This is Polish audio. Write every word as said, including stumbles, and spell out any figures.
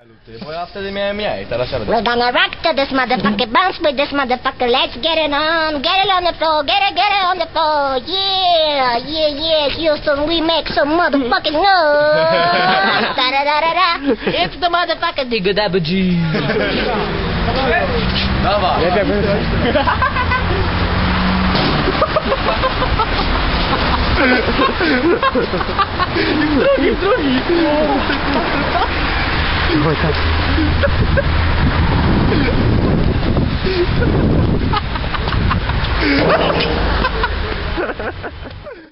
Bo ja wtedy miałem mniej, teraz ja będę. We're gonna rock to this motherfucker, bounce with this motherfucker, let's get it on, get it on the floor, get it, get it on the floor, yeah, yeah, yeah, Houston, we make some motherfucking noise, da da da da da, it's the motherfucker, digga dabba G. Dawaj. Drugi, drugi. Chodź tak.